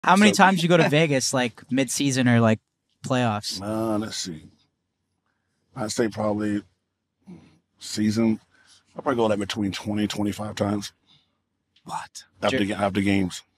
How many So, times you go to Vegas, like mid-season or like playoffs? let's see. I'd say probably season. I'll probably go like between 20 and 25 times What? after games.